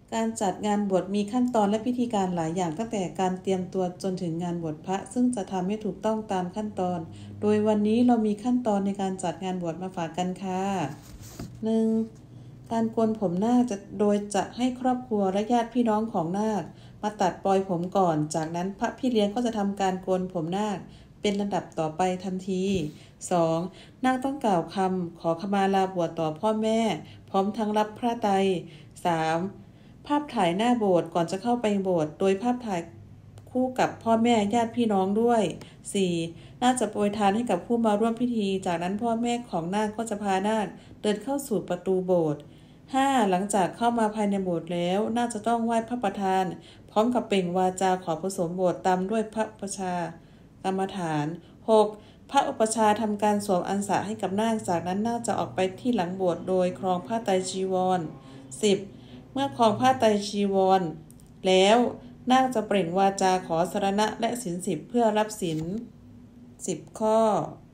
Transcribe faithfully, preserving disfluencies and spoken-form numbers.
การจัดงานบวชมีขั้นตอนและพิธีการหลายอย่างตั้งแต่การเตรียมตัวจนถึงงานบวชพระซึ่งจะทำให้ถูกต้องตามขั้นตอนโดยวันนี้เรามีขั้นตอนในการจัดงานบวชมาฝากกันค่ะ หนึ่ง. การโกนผมนาคจะโดยจะให้ครอบครัวและญาติพี่น้องของนาคมาตัดปลอยผมก่อนจากนั้นพระพี่เลี้ยงก็จะทำการโกนผมนาคเป็นลำดับต่อไปทันที สอง. นาคต้องกล่าวคำขอขมาลาบวชต่อพ่อแม่พร้อมทั้งรับพระไตร สาม. ภาพถ่ายหน้าโบสถ์ก่อนจะเข้าไปโบสถ์โดยภาพถ่ายคู่กับพ่อแม่ญาติพี่น้องด้วย สี่. นาคจะโปรยทานให้กับผู้มาร่วมพิธีจากนั้นพ่อแม่ของนาคก็จะพานาคเดินเข้าสู่ประตูโบสถ์ ห้า. หลังจากเข้ามาภายในโบสถ์แล้วนาคจะต้องไหว้พระประธานพร้อมกับเปล่งวาจาขอผสมโบสถ์ตามด้วยพระประชากรรมฐาน หก. พระอุปชาทำการสวมอังสะให้กับนาคจากนั้นนาคจะออกไปที่หลังโบสถ์โดยครองผ้าไตรจีวร สิบ. เมื่อครองผ้าไตรจีวรแล้วนาคจะเปล่งวาจาขอสรณะและศีลสิบเพื่อรับศีลสิบข้อ